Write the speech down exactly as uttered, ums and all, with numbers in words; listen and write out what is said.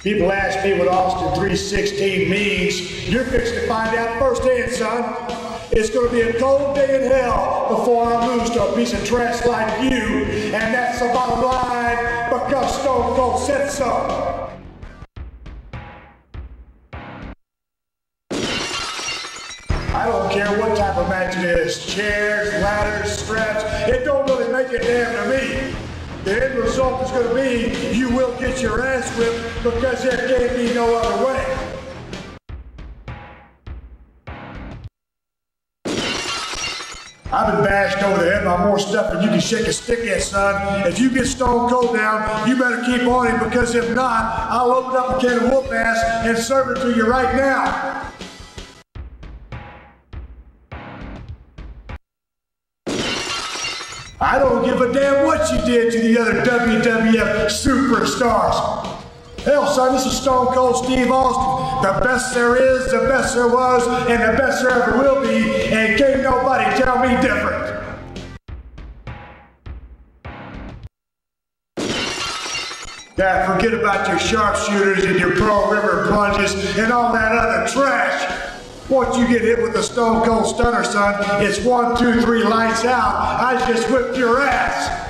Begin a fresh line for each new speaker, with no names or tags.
People ask me what Austin three sixteen means. You're fixing to find out firsthand, son. It's going to be a cold day in hell before I lose to a piece of trash like you. And that's the bottom line, because Stone Cold said so. I don't care what type of match it is. Chairs, ladders, straps. It don't really make a damn to me. The end result is going to be you will get your ass whipped, because there can't be no other way. I've been bashed over the head by more stuff than you can shake a stick at, son. If you get Stone Cold down, you better keep on him, because if not, I'll open up a can of whoop ass and serve it to you right now. I don't give a damn what you did to the other W W F superstars. Hell, son, this is Stone Cold Steve Austin. The best there is, the best there was, and the best there ever will be, and can't nobody tell me different. Yeah, forget about your sharpshooters and your Pearl River plunges and all that other trash. Once you get hit with a Stone Cold Stunner, son, it's one, two, three, lights out. I just whipped your ass.